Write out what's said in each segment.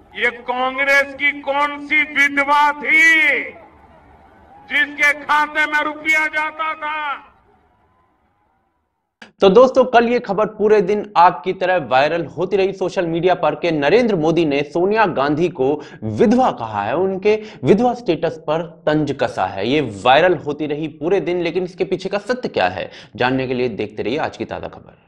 ये कांग्रेस की कौन सी विधवा थी जिसके खाते में रुपया जाता था। तो दोस्तों, कल ये खबर पूरे दिन आग की तरह वायरल होती रही सोशल मीडिया पर कि नरेंद्र मोदी ने सोनिया गांधी को विधवा कहा है, उनके विधवा स्टेटस पर तंज कसा है। ये वायरल होती रही पूरे दिन, लेकिन इसके पीछे का सत्य क्या है, जानने के लिए देखते रहिए आज की ताजा खबर।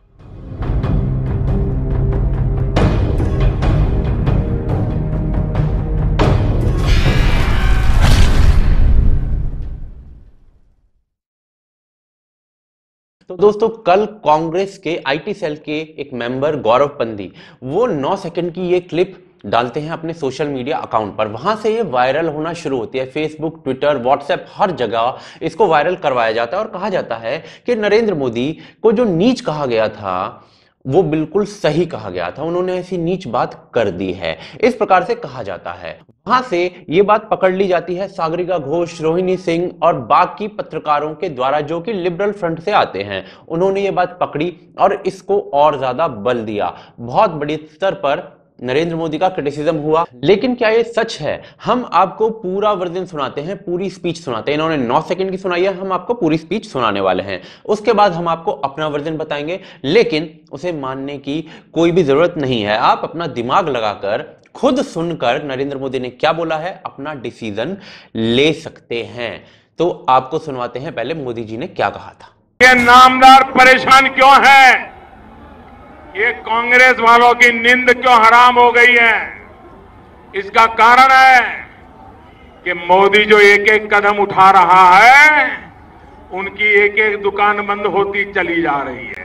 तो दोस्तों, कल कांग्रेस के आईटी सेल के एक मेंबर गौरव पंदी वो 9 सेकंड की ये क्लिप डालते हैं अपने सोशल मीडिया अकाउंट पर। वहां से ये वायरल होना शुरू होती है। फेसबुक, ट्विटर, व्हाट्सएप, हर जगह इसको वायरल करवाया जाता है और कहा जाता है कि नरेंद्र मोदी को जो नीच कहा गया था वो बिल्कुल सही कहा गया था, उन्होंने ऐसी नीच बात कर दी है, इस प्रकार से कहा जाता है। वहां से ये बात पकड़ ली जाती है सागरिका घोष, रोहिणी सिंह और बाकी पत्रकारों के द्वारा जो कि लिबरल फ्रंट से आते हैं। उन्होंने ये बात पकड़ी और इसको और ज्यादा बल दिया। बहुत बड़ी स्तर पर नरेंद्र मोदी का क्रिटिसिज्म हुआ। लेकिन क्या ये सच है? हम आपको पूरा वर्जन सुनाते हैं, पूरी स्पीच सुनाते हैं। इन्होंने 9 सेकंड की सुनाई है, हम आपको पूरी स्पीच सुनाने वाले हैं। उसके बाद हम आपको अपना वर्जन बताएंगे, लेकिन उसे मानने की कोई भी जरूरत नहीं है। आप अपना दिमाग लगाकर खुद सुनकर नरेंद्र मोदी ने क्या बोला है अपना डिसीजन ले सकते हैं। तो आपको सुनवाते हैं पहले मोदी जी ने क्या कहा था। ये नामदार परेशान क्यों है? ये कांग्रेस वालों की नींद क्यों हराम हो गई है? इसका कारण है कि मोदी जो एक एक कदम उठा रहा है, उनकी एक एक दुकान बंद होती चली जा रही है।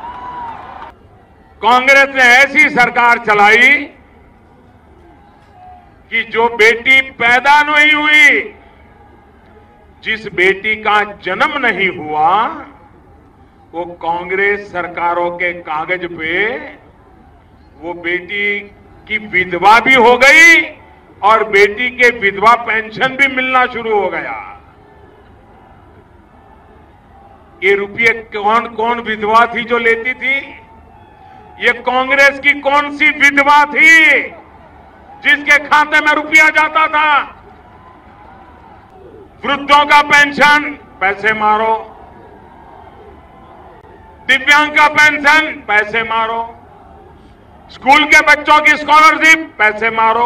कांग्रेस ने ऐसी सरकार चलाई कि जो बेटी पैदा नहीं हुई, जिस बेटी का जन्म नहीं हुआ, वो कांग्रेस सरकारों के कागज पे वो बेटी की विधवा भी हो गई और बेटी के विधवा पेंशन भी मिलना शुरू हो गया। ये रुपये कौन कौन विधवा थी जो लेती थी? ये कांग्रेस की कौन सी विधवा थी जिसके खाते में रुपया जाता था? वृद्धों का पेंशन, पैसे मारो। दिव्यांग का पेंशन, पैसे मारो। स्कूल के बच्चों की स्कॉलरशिप, पैसे मारो।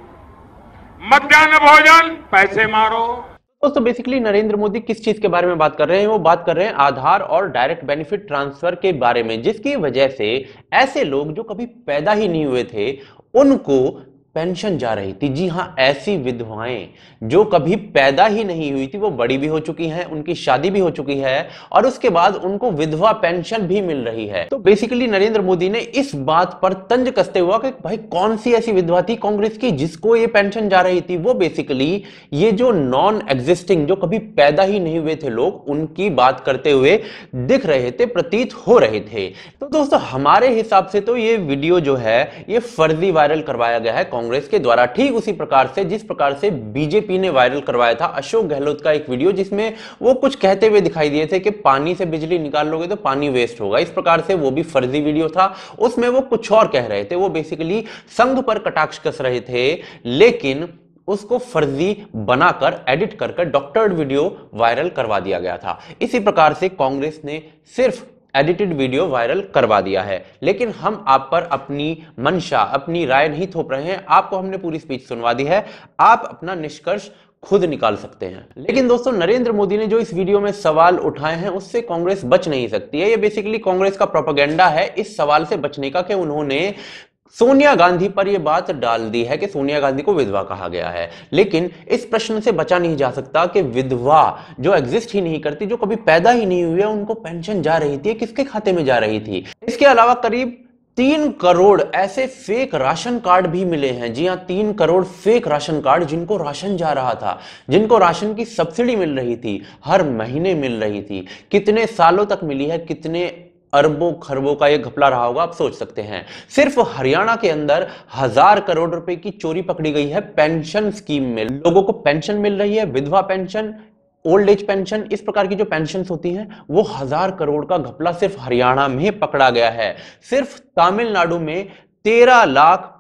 मध्याह्न भोजन, पैसे मारो। दोस्तों, बेसिकली नरेंद्र मोदी किस चीज के बारे में बात कर रहे हैं? वो बात कर रहे हैं आधार और डायरेक्ट बेनिफिट ट्रांसफर के बारे में, जिसकी वजह से ऐसे लोग जो कभी पैदा ही नहीं हुए थे उनको पेंशन जा रही थी। जी हां, ऐसी विधवाएं जो कभी पैदा ही नहीं हुई थी, वो बड़ी भी हो चुकी हैं, उनकी शादी भी हो चुकी है और उसके बाद उनको विधवा पेंशन भी मिल रही है। तो बेसिकली नरेंद्र मोदी ने इस बात पर तंज कसते हुआ कि भाई कौन सी ऐसी विधवा थी कांग्रेस की जिसको ये पेंशन जा रही थी? वो बेसिकली ये जो नॉन एग्जिस्टिंग, जो कभी पैदा ही नहीं हुए थे लोग, उनकी बात करते हुए दिख रहे थे, प्रतीत हो रहे थे। तो दोस्तों, हमारे हिसाब से तो ये वीडियो जो है ये फर्जी वायरल करवाया गया है कांग्रेस के द्वारा, ठीक उसी प्रकार से जिस प्रकार से बीजेपी ने वायरल करवाया था अशोक गहलोत का एक वीडियो, जिसमें वो कुछ कहते हुए दिखाई दिए थे कि पानी से बिजली निकाल लोगे तो पानी वेस्ट होगा। इस प्रकार से वो भी फर्जी वीडियो था। उसमें वो कुछ और कह रहे थे, वो बेसिकली संघ पर कटाक्ष कस रहे थे, लेकिन उसको फर्जी बनाकर एडिट कर डॉक्टर्ड वीडियो वायरल करवा दिया गया था। इसी प्रकार से कांग्रेस ने सिर्फ एडिटेड वीडियो वायरल करवा दिया है। लेकिन हम आप पर अपनी मंशा, अपनी राय नहीं थोप रहे हैं। आपको हमने पूरी स्पीच सुनवा दी है, आप अपना निष्कर्ष खुद निकाल सकते हैं। लेकिन दोस्तों, नरेंद्र मोदी ने जो इस वीडियो में सवाल उठाए हैं उससे कांग्रेस बच नहीं सकती है। ये बेसिकली कांग्रेस का प्रोपेगेंडा है इस सवाल से बचने का कि उन्होंने सोनिया गांधी पर यह बात डाल दी है कि सोनिया गांधी को विधवा कहा गया है। लेकिन इस प्रश्न से बचा नहीं जा सकता कि विधवा जो एग्जिस्ट ही नहीं करती, जो कभी पैदा ही नहीं हुई है, उनको पेंशन जा रही थी, किसके खाते में जा रही थी? इसके अलावा करीब 3 करोड़ ऐसे फेक राशन कार्ड भी मिले हैं। जी हां, 3 करोड़ फेक राशन कार्ड, जिनको राशन जा रहा था, जिनको राशन की सब्सिडी मिल रही थी, हर महीने मिल रही थी। कितने सालों तक मिली है, कितने अरबों खरबों का यह घपला रहा होगा, आप सोच सकते हैं। सिर्फ हरियाणा के अंदर 1000 करोड़ रुपए की चोरी पकड़ी गई है पेंशन स्कीम में। लोगों को पेंशन मिल रही है, विधवा पेंशन, ओल्ड एज पेंशन, इस प्रकार की जो पेंशन होती हैं, वो 1000 करोड़ का घपला सिर्फ हरियाणा में पकड़ा गया है। सिर्फ तमिलनाडु में 13 लाख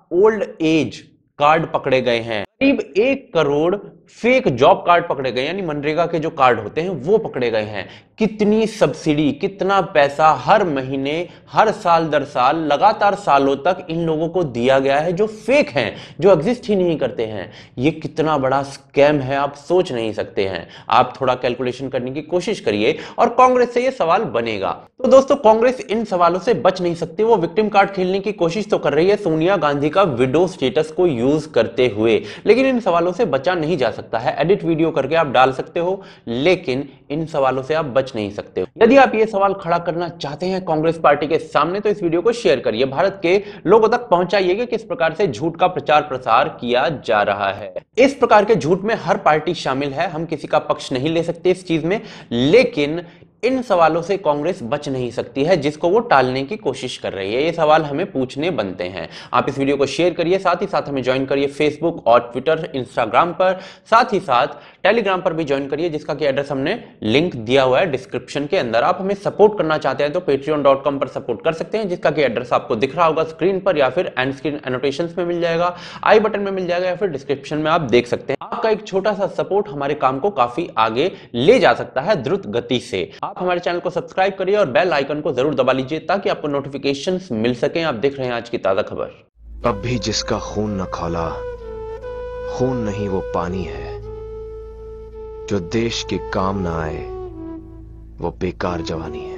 ओल्ड एज कार्ड पकड़े गए हैं, करीब 1 करोड़ फेक जॉब कार्ड पकड़े गए, यानी मनरेगा के जो कार्ड होते हैं वो पकड़े गए हैं। कितनी सब्सिडी, कितना पैसा हर महीने, हर साल दर साल, लगातार सालों तक इन लोगों को दिया गया है जो फेक हैं, जो एग्जिस्ट ही नहीं करते हैं। ये कितना बड़ा स्कैम है, आप सोच नहीं सकते हैं। आप थोड़ा कैलकुलेशन करने की कोशिश करिए और कांग्रेस से ये सवाल बनेगा। तो दोस्तों, कांग्रेस इन सवालों से बच नहीं सकती। वो विक्टिम कार्ड खेलने की कोशिश तो कर रही है सोनिया गांधी का विडो स्टेटस को यूज करते हुए, लेकिन इन सवालों से बचा नहीं जा सकता है। एडिट वीडियो करके आप डाल सकते हो, लेकिन इन सवालों से आप बच नहीं सकते हो। यदि आप ये सवाल खड़ा करना चाहते हैं कांग्रेस पार्टी के सामने, तो इस वीडियो को शेयर करिए, भारत के लोगों तक पहुंचाइए कि किस प्रकार से झूठ का प्रचार प्रसार किया जा रहा है। इस प्रकार के झूठ में हर पार्टी शामिल है, हम किसी का पक्ष नहीं ले सकते इस चीज में, लेकिन इन सवालों से कांग्रेस बच नहीं सकती है जिसको वो टालने की कोशिश कर रही है। ये सवाल हमें पूछने बनते हैं। आप इस वीडियो को शेयर करिए, साथ ही साथ हमें ज्वाइन करिए फेसबुक और ट्विटर, इंस्टाग्राम पर, साथ ही साथ टेलीग्राम पर भी ज्वाइन करिए, जिसका कि एड्रेस हमने लिंक दिया हुआ है डिस्क्रिप्शन के अंदर। आप हमें सपोर्ट करना चाहते हैं तो patreon.com पर सपोर्ट कर सकते हैं, जिसका कि एड्रेस आपको दिख रहा होगा स्क्रीन पर, या फिर एंड स्क्रीन एनोटेशंस में मिल जाएगा, आई बटन में मिल जाएगा, या फिर डिस्क्रिप्शन में आप देख सकते हैं। आपका एक छोटा सा सपोर्ट हमारे काम को काफी आगे ले जा सकता है द्रुत गति से। आप हमारे चैनल को सब्सक्राइब करिए और बेल आइकन को जरूर दबा लीजिए ताकि आपको नोटिफिकेशंस मिल सकें। आप देख रहे हैं आज की ताजा खबर। अब भी जिसका खून न खौला, खून नहीं वो पानी है, जो देश के काम ना आए वो बेकार जवानी है।